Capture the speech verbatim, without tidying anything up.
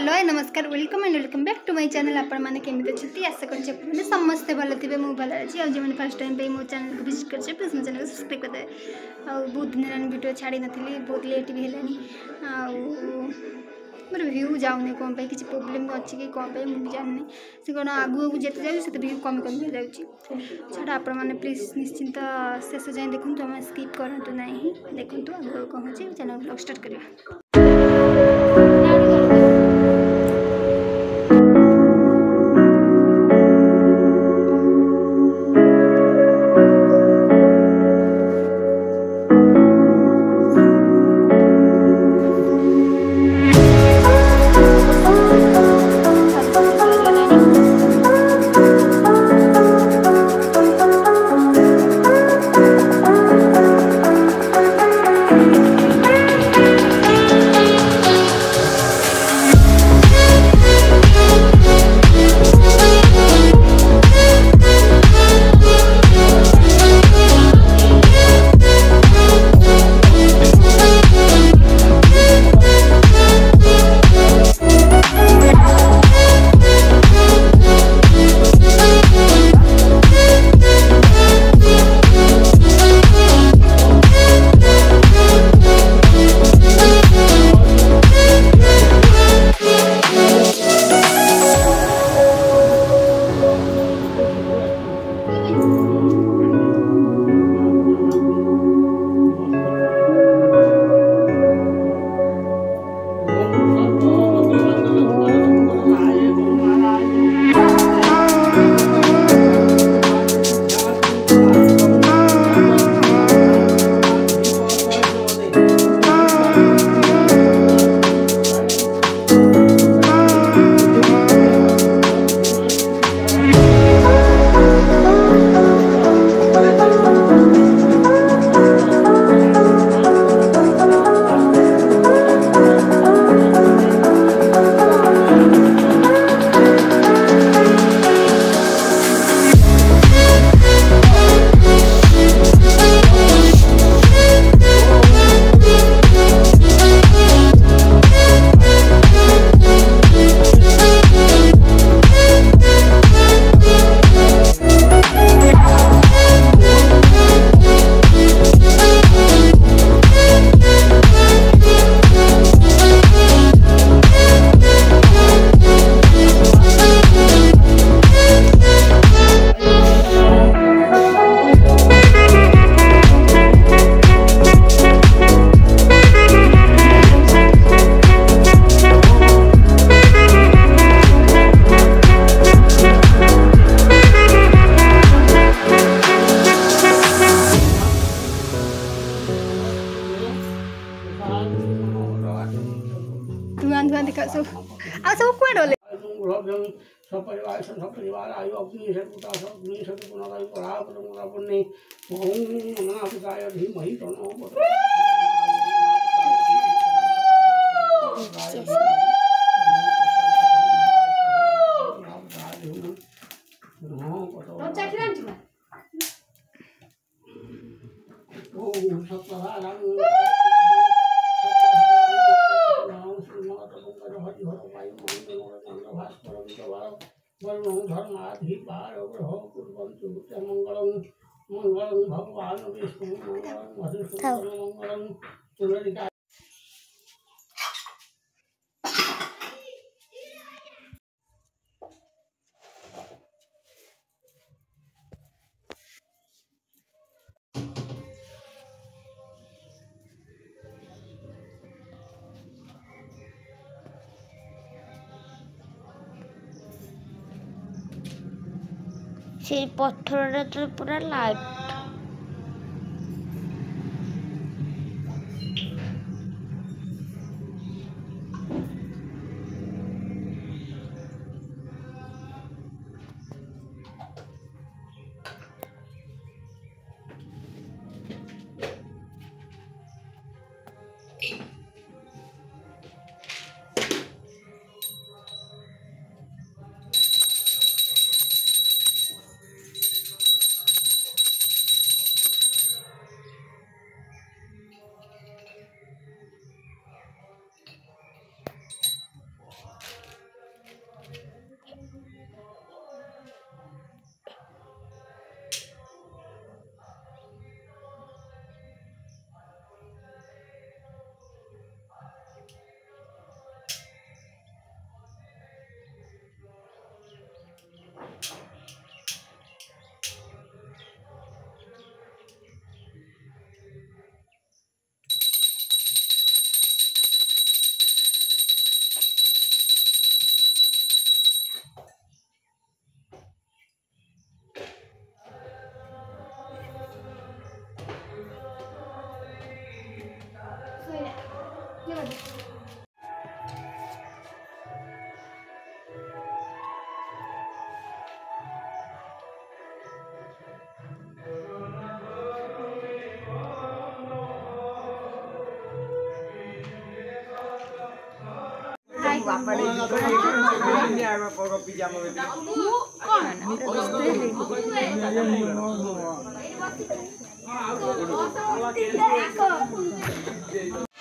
Hello नमस्कार welcome and welcome back to my channel. आपण मैंने केमी अच्छी आशा कर समस्ते भल थे। मुझे भल अच्छी आज जो फर्स्ट टाइम पे मो चैनल को विजिट कर प्लीज मो चैनल को सब्सक्राइब कर दे। आ बहुत दिन वीडियो छाड़ी नी बहुत लेट भी है मोर व्यू जाऊनी कौन पे किसी प्रोब्लेम अच्छी कि कौन पे मुझे जाननी से कौन आगू आगू जिते जाऊँ से व्यू कमी कमी जाऊँगी छाड़ा आपण मैंने प्लीज निश्चिंत शेष जाए देखूँ तुम स्किप करूँ ना देखूँ आगू कौन हो चैनल ब्लॉग स्टार्ट करिया। धुआं धुआं दिखा सब आ सब कोड होले सपरिवार सपरिवार आयु अग्नि से पुता अग्नि से पुनराय परा पुनरा पुण्य ओम नमः धीमहि तन्नो मंगलम भगवान विष्णु मंगलम मधुसूदन मंगलम पुनरिका। से पत्थर तो पूरा लाइट कौन